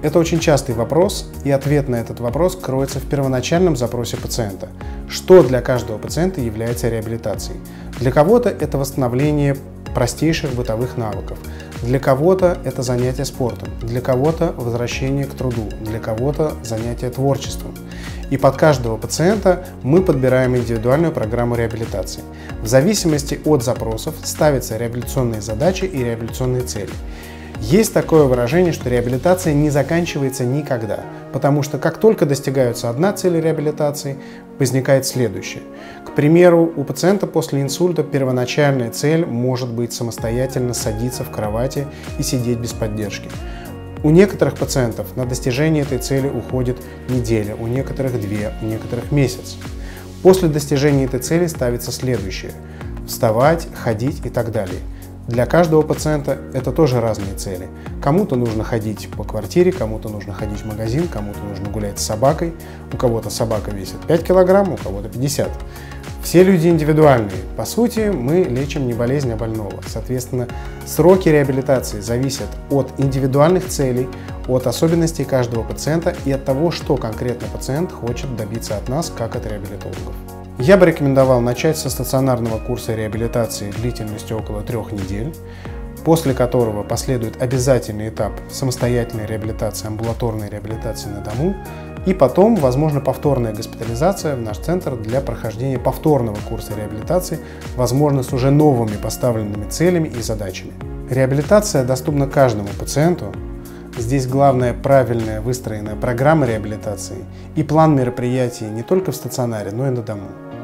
Это очень частый вопрос, и ответ на этот вопрос кроется в первоначальном запросе пациента. Что для каждого пациента является реабилитацией? Для кого-то это восстановление простейших бытовых навыков, для кого-то это занятие спортом, для кого-то возвращение к труду, для кого-то занятие творчеством. И под каждого пациента мы подбираем индивидуальную программу реабилитации. В зависимости от запросов ставятся реабилитационные задачи и реабилитационные цели. Есть такое выражение, что реабилитация не заканчивается никогда, потому что как только достигается одна цель реабилитации, возникает следующее. К примеру, у пациента после инсульта первоначальная цель может быть самостоятельно садиться в кровати и сидеть без поддержки. У некоторых пациентов на достижение этой цели уходит неделя, у некоторых 2, у некоторых месяц. После достижения этой цели ставится следующее – вставать, ходить и так далее. Для каждого пациента это тоже разные цели. Кому-то нужно ходить по квартире, кому-то нужно ходить в магазин, кому-то нужно гулять с собакой. У кого-то собака весит 5 килограмм, у кого-то 50. Все люди индивидуальные. По сути, мы лечим не болезнь, а больного. Соответственно, сроки реабилитации зависят от индивидуальных целей, от особенностей каждого пациента и от того, что конкретно пациент хочет добиться от нас, как от реабилитологов. Я бы рекомендовал начать со стационарного курса реабилитации длительностью около 3 недель, после которого последует обязательный этап самостоятельной реабилитации, амбулаторной реабилитации на дому, и потом, возможно, повторная госпитализация в наш центр для прохождения повторного курса реабилитации, возможно, с уже новыми поставленными целями и задачами. Реабилитация доступна каждому пациенту. Здесь главное правильная выстроенная программа реабилитации и план мероприятий не только в стационаре, но и на дому.